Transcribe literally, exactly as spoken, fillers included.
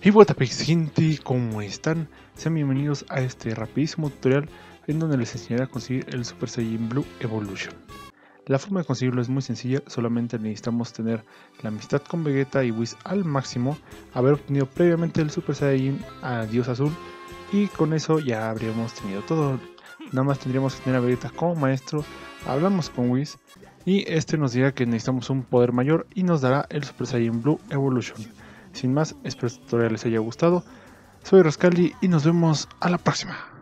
Y what up, gente, ¿cómo están? Sean bienvenidos a este rapidísimo tutorial en donde les enseñaré a conseguir el Super Saiyan Blue Evolution. La forma de conseguirlo es muy sencilla, solamente necesitamos tener la amistad con Vegeta y Whis al máximo, haber obtenido previamente el Super Saiyan a Dios Azul y con eso ya habríamos tenido todo. Nada más tendríamos que tener a Vegeta como maestro, hablamos con Whis y este nos dirá que necesitamos un poder mayor y nos dará el Super Saiyan Blue Evolution. Sin más, espero que este tutorial les haya gustado. Soy Rascaldi y nos vemos a la próxima.